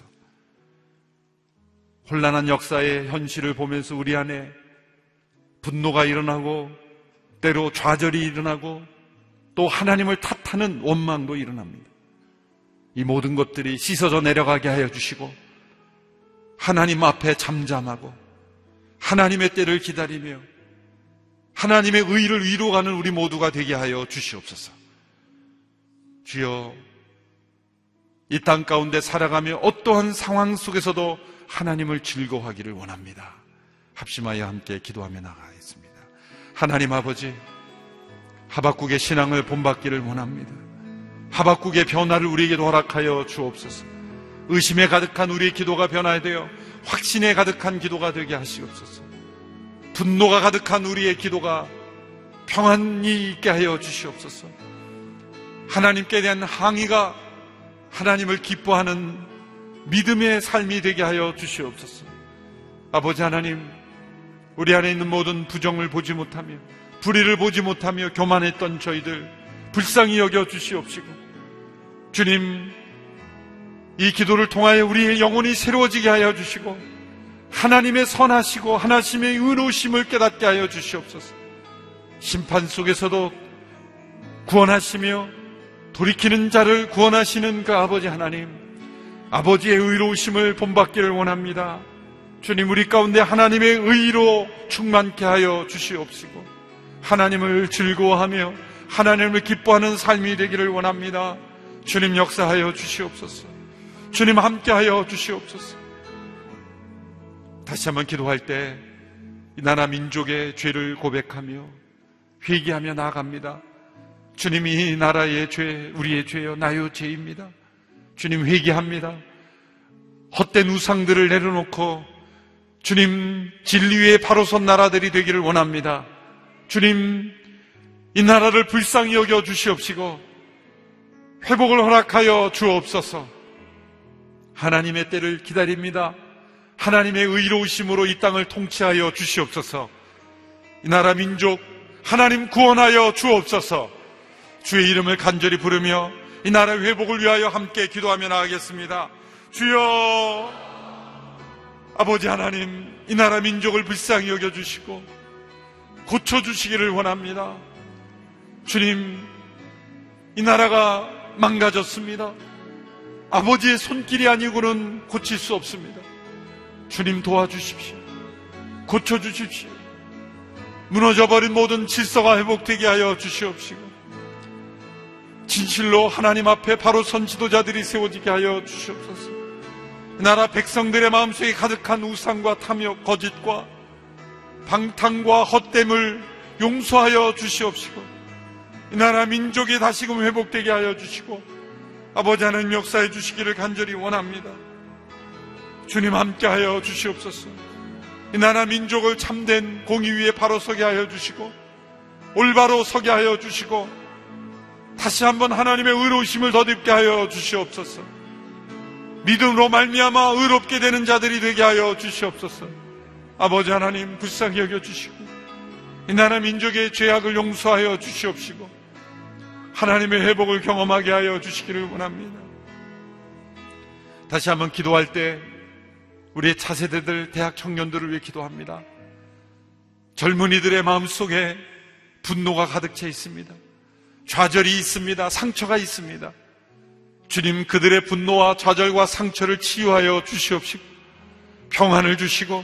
S2: 혼란한 역사의 현실을 보면서 우리 안에 분노가 일어나고 때로 좌절이 일어나고 또 하나님을 탓하는 원망도 일어납니다. 이 모든 것들이 씻어져 내려가게 하여 주시고 하나님 앞에 잠잠하고 하나님의 때를 기다리며 하나님의 의를 이루어가는 우리 모두가 되게 하여 주시옵소서. 주여, 이 땅 가운데 살아가며 어떠한 상황 속에서도 하나님을 즐거워하기를 원합니다. 합심하여 함께 기도하며 나가겠습니다. 하나님 아버지, 하박국의 신앙을 본받기를 원합니다. 하박국의 변화를 우리에게도 허락하여 주옵소서. 의심에 가득한 우리의 기도가 변화되어 확신에 가득한 기도가 되게 하시옵소서. 분노가 가득한 우리의 기도가 평안이 있게 하여 주시옵소서. 하나님께 대한 항의가 하나님을 기뻐하는 믿음의 삶이 되게 하여 주시옵소서. 아버지 하나님, 우리 안에 있는 모든 부정을 보지 못하며 불의를 보지 못하며 교만했던 저희들 불쌍히 여겨 주시옵시고, 주님, 이 기도를 통하여 우리의 영혼이 새로워지게 하여 주시고 하나님의 선하시고 하나님의 의로우심을 깨닫게 하여 주시옵소서. 심판 속에서도 구원하시며 돌이키는 자를 구원하시는 그 아버지 하나님, 아버지의 의로우심을 본받기를 원합니다. 주님, 우리 가운데 하나님의 의로 충만케 하여 주시옵시고 하나님을 즐거워하며 하나님을 기뻐하는 삶이 되기를 원합니다. 주님, 역사하여 주시옵소서. 주님, 함께하여 주시옵소서. 다시 한번 기도할 때 이 나라 민족의 죄를 고백하며 회개하며 나아갑니다. 주님, 이 나라의 죄, 우리의 죄여 나의 죄입니다. 주님, 회개합니다. 헛된 우상들을 내려놓고 주님, 진리 위에 바로 선 나라들이 되기를 원합니다. 주님, 이 나라를 불쌍히 여겨 주시옵시고 회복을 허락하여 주옵소서. 하나님의 때를 기다립니다. 하나님의 의로우심으로 이 땅을 통치하여 주시옵소서. 이 나라 민족 하나님 구원하여 주옵소서. 주의 이름을 간절히 부르며 이 나라 회복을 위하여 함께 기도하며 나가겠습니다. 주여, 아버지 하나님, 이 나라 민족을 불쌍히 여겨주시고 고쳐주시기를 원합니다. 주님, 이 나라가 망가졌습니다. 아버지의 손길이 아니고는 고칠 수 없습니다. 주님, 도와주십시오. 고쳐주십시오. 무너져버린 모든 질서가 회복되게 하여 주시옵시고 진실로 하나님 앞에 바로 선 지도자들이 세워지게 하여 주시옵소서. 나라 백성들의 마음속에 가득한 우상과 탐욕, 거짓과 방탕과 헛됨을 용서하여 주시옵시고 이 나라 민족이 다시금 회복되게 하여 주시고 아버지 하나님 역사해 주시기를 간절히 원합니다. 주님, 함께하여 주시옵소서. 이 나라 민족을 참된 공의 위에 바로 서게 하여 주시고 올바로 서게 하여 주시고 다시 한번 하나님의 의로우심을 덧입게 하여 주시옵소서. 믿음으로 말미암아 의롭게 되는 자들이 되게 하여 주시옵소서. 아버지 하나님, 불쌍히 여겨주시고 이 나라 민족의 죄악을 용서하여 주시옵시고 하나님의 회복을 경험하게 하여 주시기를 원합니다. 다시 한번 기도할 때 우리의 차세대들 대학 청년들을 위해 기도합니다. 젊은이들의 마음속에 분노가 가득 차 있습니다. 좌절이 있습니다. 상처가 있습니다. 주님, 그들의 분노와 좌절과 상처를 치유하여 주시옵시고 평안을 주시고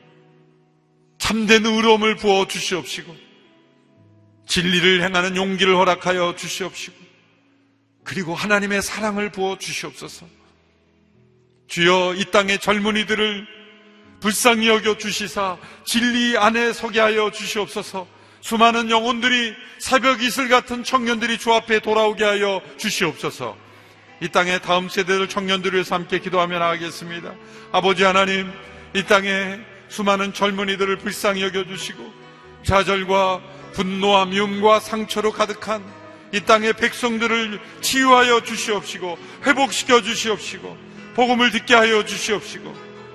S2: 참된 의로움을 부어 주시옵시고 진리를 행하는 용기를 허락하여 주시옵시고 그리고 하나님의 사랑을 부어 주시옵소서. 주여, 이 땅의 젊은이들을 불쌍히 여겨 주시사 진리 안에 서게 하여 주시옵소서. 수많은 영혼들이 새벽 이슬 같은 청년들이 주 앞에 돌아오게 하여 주시옵소서. 이 땅의 다음 세대들 청년들을 위해서 함께 기도하며 나가겠습니다. 아버지 하나님, 이 땅에 수많은 젊은이들을 불쌍히 여겨주시고 좌절과 분노와 미움과 상처로 가득한 이 땅의 백성들을 치유하여 주시옵시고 회복시켜 주시옵시고 복음을 듣게 하여 주시옵시고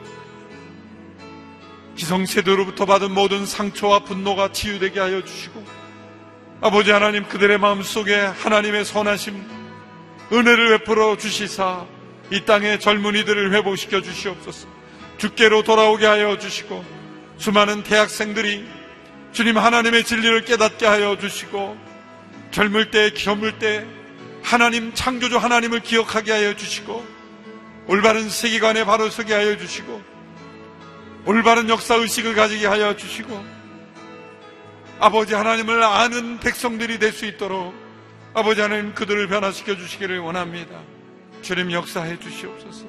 S2: 기성세대로부터 받은 모든 상처와 분노가 치유되게 하여 주시고 아버지 하나님, 그들의 마음속에 하나님의 선하심 은혜를 베풀어 주시사 이 땅의 젊은이들을 회복시켜 주시옵소서. 주께로 돌아오게 하여 주시고 수많은 대학생들이 주님 하나님의 진리를 깨닫게 하여 주시고 젊을 때 젊을 때 하나님 창조주 하나님을 기억하게 하여 주시고 올바른 세계관에 바로 서게 하여 주시고 올바른 역사의식을 가지게 하여 주시고 아버지 하나님을 아는 백성들이 될 수 있도록 아버지 하나님, 그들을 변화시켜 주시기를 원합니다. 주님, 역사해 주시옵소서.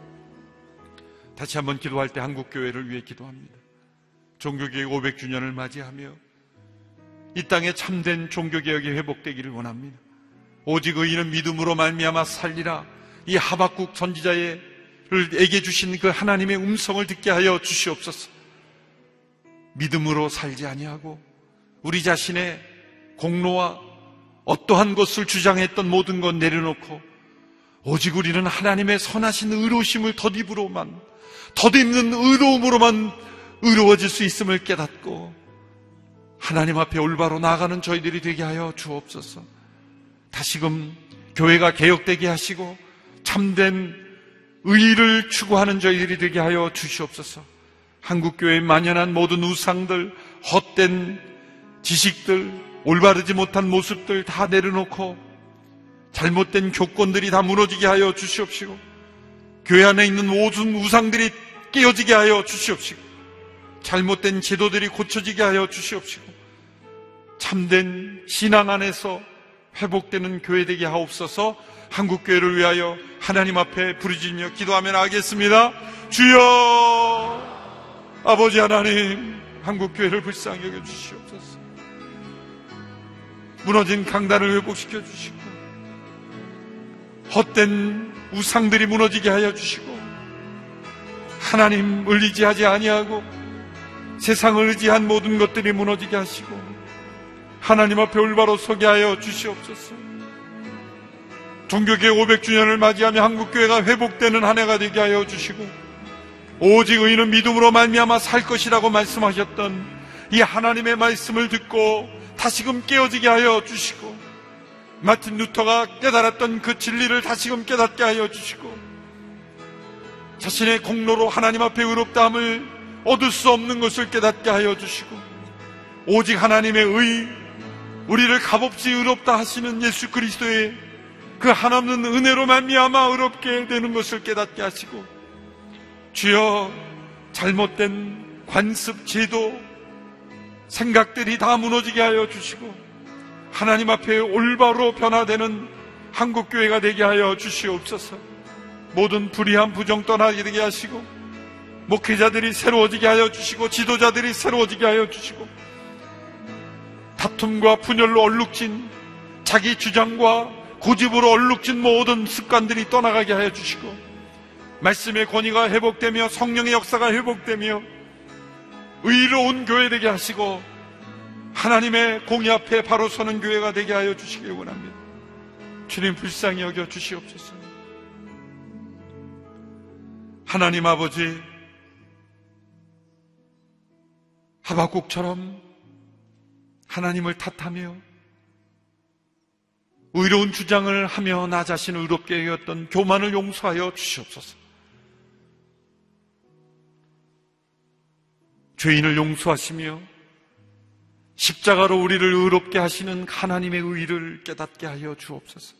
S2: 다시 한번 기도할 때 한국교회를 위해 기도합니다. 종교개혁 500주년을 맞이하며 이 땅에 참된 종교개혁이 회복되기를 원합니다. 오직 의인은 믿음으로 말미암아 살리라. 이 하박국 선지자에게 주신 그 하나님의 음성을 듣게 하여 주시옵소서. 믿음으로 살지 아니하고 우리 자신의 공로와 어떠한 것을 주장했던 모든 것 내려놓고 오직 우리는 하나님의 선하신 의로우심을 덧입는 의로움으로만 의로워질 수 있음을 깨닫고 하나님 앞에 올바로 나아가는 저희들이 되게 하여 주옵소서. 다시금 교회가 개혁되게 하시고 참된 의를 추구하는 저희들이 되게 하여 주시옵소서. 한국교회에 만연한 모든 우상들, 헛된 지식들, 올바르지 못한 모습들 다 내려놓고 잘못된 교권들이 다 무너지게 하여 주시옵시고 교회 안에 있는 모든 우상들이 깨어지게 하여 주시옵시고 잘못된 제도들이 고쳐지게 하여 주시옵시고 참된 신앙 안에서 회복되는 교회 되게 하옵소서. 한국교회를 위하여 하나님 앞에 부르짖으며 기도하며 나가겠습니다. 주여, 아버지 하나님, 한국교회를 불쌍히 여겨주시옵소서. 무너진 강단을 회복시켜 주시고 헛된 우상들이 무너지게 하여 주시고 하나님을 의지하지 아니하고 세상을 의지한 모든 것들이 무너지게 하시고 하나님 앞에 올바로 서게 하여 주시옵소서. 종교개혁 500주년을 맞이하며 한국교회가 회복되는 한 해가 되게 하여 주시고 오직 의인은 믿음으로 말미암아 살 것이라고 말씀하셨던 이 하나님의 말씀을 듣고 다시금 깨어지게 하여 주시고 마틴 루터가 깨달았던 그 진리를 다시금 깨닫게 하여 주시고 자신의 공로로 하나님 앞에 의롭다함을 얻을 수 없는 것을 깨닫게 하여 주시고 오직 하나님의 의, 우리를 값없이 의롭다 하시는 예수 그리스도의 그 한없는 은혜로 말미암아 의롭게 되는 것을 깨닫게 하시고 주여, 잘못된 관습, 제도, 생각들이 다 무너지게 하여 주시고 하나님 앞에 올바로 변화되는 한국교회가 되게 하여 주시옵소서. 모든 불의한 부정 떠나게 되게 하시고 목회자들이 새로워지게 하여 주시고 지도자들이 새로워지게 하여 주시고 다툼과 분열로 얼룩진 자기 주장과 고집으로 얼룩진 모든 습관들이 떠나가게 하여 주시고 말씀의 권위가 회복되며 성령의 역사가 회복되며 의로운 교회 되게 하시고 하나님의 공의 앞에 바로 서는 교회가 되게 하여 주시길 원합니다. 주님, 불쌍히 여겨 주시옵소서. 하나님 아버지, 하박국처럼 하나님을 탓하며 의로운 주장을 하며 나 자신을 의롭게 여겼던 교만을 용서하여 주시옵소서. 죄인을 용서하시며 십자가로 우리를 의롭게 하시는 하나님의 의를 깨닫게 하여 주옵소서.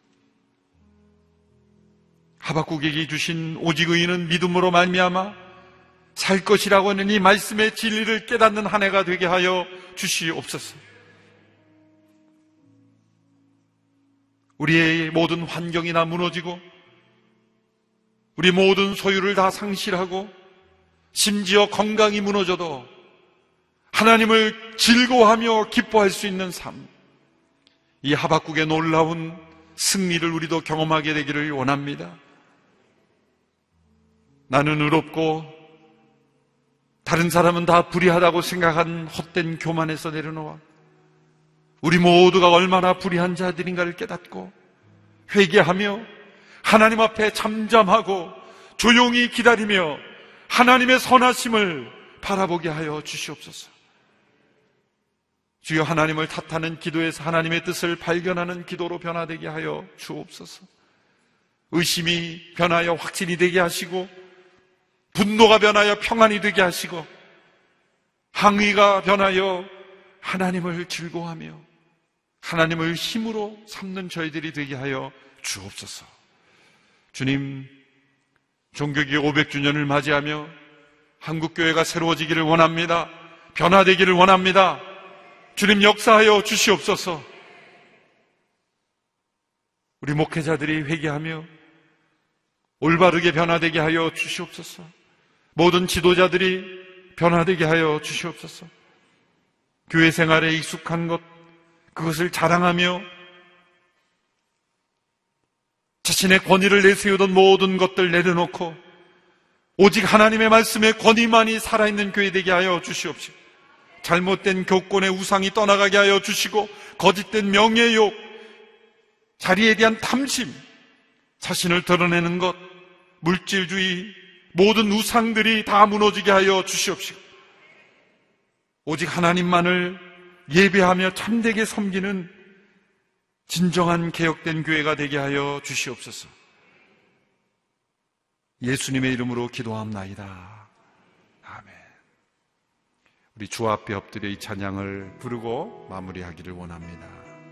S2: 하박국에게 주신 오직 의인은 믿음으로 말미암아 살 것이라고 하는 이 말씀의 진리를 깨닫는 한 해가 되게 하여 주시옵소서. 우리의 모든 환경이 다 무너지고 우리 모든 소유를 다 상실하고 심지어 건강이 무너져도 하나님을 즐거워하며 기뻐할 수 있는 삶, 이 하박국의 놀라운 승리를 우리도 경험하게 되기를 원합니다. 나는 의롭고 다른 사람은 다 불의하다고 생각한 헛된 교만에서 내려놓아 우리 모두가 얼마나 불의한 자들인가를 깨닫고 회개하며 하나님 앞에 잠잠하고 조용히 기다리며 하나님의 선하심을 바라보게 하여 주시옵소서. 주여, 하나님을 탓하는 기도에서 하나님의 뜻을 발견하는 기도로 변화되게 하여 주옵소서. 의심이 변하여 확신이 되게 하시고 분노가 변하여 평안이 되게 하시고 항의가 변하여 하나님을 즐거워하며 하나님을 힘으로 삼는 저희들이 되게 하여 주옵소서. 주님, 종교기 500주년을 맞이하며 한국교회가 새로워지기를 원합니다. 변화되기를 원합니다. 주님, 역사하여 주시옵소서. 우리 목회자들이 회개하며 올바르게 변화되게 하여 주시옵소서. 모든 지도자들이 변화되게 하여 주시옵소서. 교회 생활에 익숙한 것, 그것을 자랑하며 자신의 권위를 내세우던 모든 것들 내려놓고 오직 하나님의 말씀의 권위만이 살아있는 교회 되게 하여 주시옵시고, 잘못된 교권의 우상이 떠나가게 하여 주시고, 거짓된 명예욕, 자리에 대한 탐심, 자신을 드러내는 것, 물질주의, 모든 우상들이 다 무너지게 하여 주시옵시고, 오직 하나님만을 예배하며 참되게 섬기는 진정한 개혁된 교회가 되게 하여 주시옵소서. 예수님의 이름으로 기도합나이다. 아멘. 우리 주 앞에 엎드려 이 찬양을 부르고 마무리하기를 원합니다.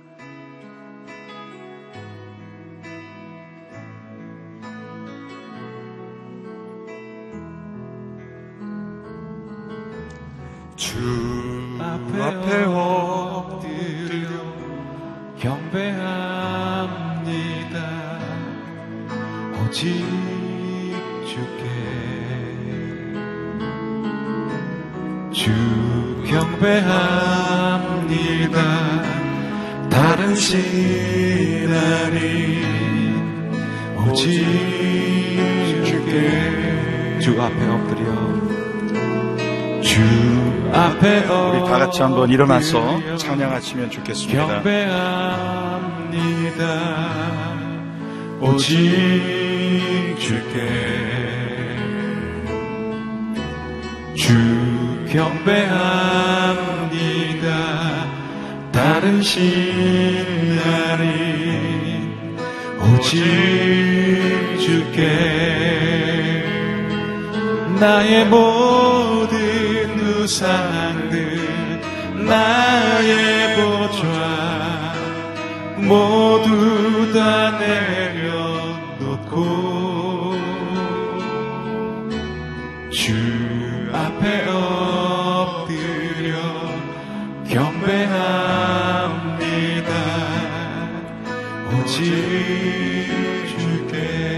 S2: 주 앞에 엎드려
S3: 경배합니다. 오직 주께 주 경배합니다. 다른 신하리 오직 주께 주 앞에 엎드려 주 앞에
S1: 우리 다 같이 한번 일어나서 찬양하시면 좋겠습니다.
S3: 경배합니다. 오직 주께 주 경배합니다. 다른 신하리 오직 주께 나의 모든 우상들 나의 보좌 모두 다 내려놓고 주 앞에 엎드려 경배합니다. 오직 주께.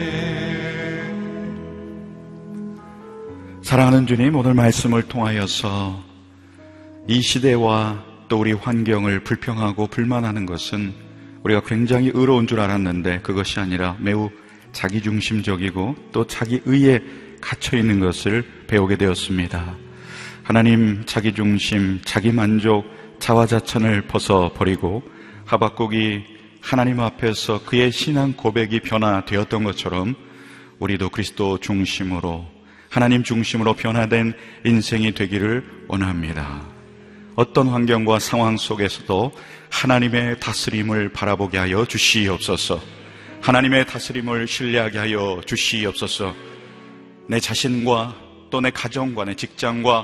S1: 사랑하는 주님, 오늘 말씀을 통하여서 이 시대와 또 우리 환경을 불평하고 불만하는 것은 우리가 굉장히 의로운 줄 알았는데 그것이 아니라 매우 자기중심적이고 또 자기 의에 갇혀있는 것을 배우게 되었습니다. 하나님, 자기중심, 자기만족, 자화자찬을 벗어버리고 하박국이 하나님 앞에서 그의 신앙 고백이 변화되었던 것처럼 우리도 그리스도 중심으로, 하나님 중심으로 변화된 인생이 되기를 원합니다. 어떤 환경과 상황 속에서도 하나님의 다스림을 바라보게 하여 주시옵소서. 하나님의 다스림을 신뢰하게 하여 주시옵소서. 내 자신과 또 내 가정과 내 직장과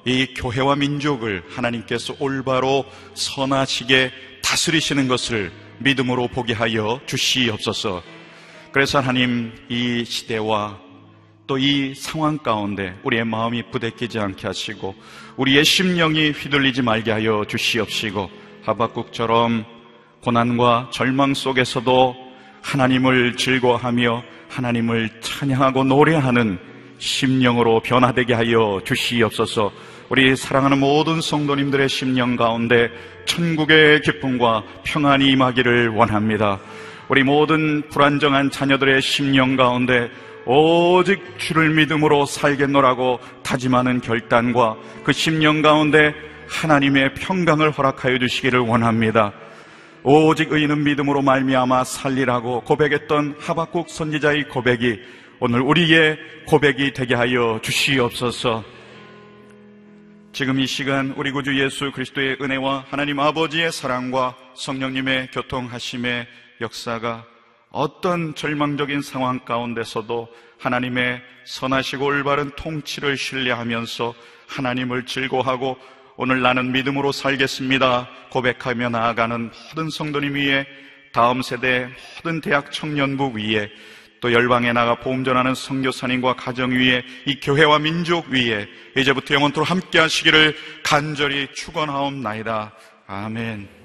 S1: 이 교회와 민족을 하나님께서 올바로 선하시게 다스리시는 것을 믿음으로 보게 하여 주시옵소서. 그래서 하나님, 이 시대와 또 이 상황 가운데 우리의 마음이 부대끼지 않게 하시고 우리의 심령이 휘둘리지 말게 하여 주시옵시고, 하박국처럼 고난과 절망 속에서도 하나님을 즐거워하며 하나님을 찬양하고 노래하는 심령으로 변화되게 하여 주시옵소서. 우리 사랑하는 모든 성도님들의 심령 가운데 천국의 기쁨과 평안이 임하기를 원합니다. 우리 모든 불안정한 자녀들의 심령 가운데 오직 주를 믿음으로 살겠노라고 다짐하는 결단과 그 심령 가운데 하나님의 평강을 허락하여 주시기를 원합니다. 오직 의인은 믿음으로 말미암아 살리라고 고백했던 하박국 선지자의 고백이 오늘 우리의 고백이 되게 하여 주시옵소서. 지금 이 시간 우리 구주 예수 그리스도의 은혜와 하나님 아버지의 사랑과 성령님의 교통하심의 역사가 어떤 절망적인 상황 가운데서도 하나님의 선하시고 올바른 통치를 신뢰하면서 하나님을 즐거워하고 오늘 나는 믿음으로 살겠습니다 고백하며 나아가는 모든 성도님 위에, 다음 세대 모든 대학 청년부 위에, 또 열방에 나가 복음 전하는 선교사님과 가정 위에, 이 교회와 민족 위에 이제부터 영원토록 함께 하시기를 간절히 축원하옵나이다. 아멘.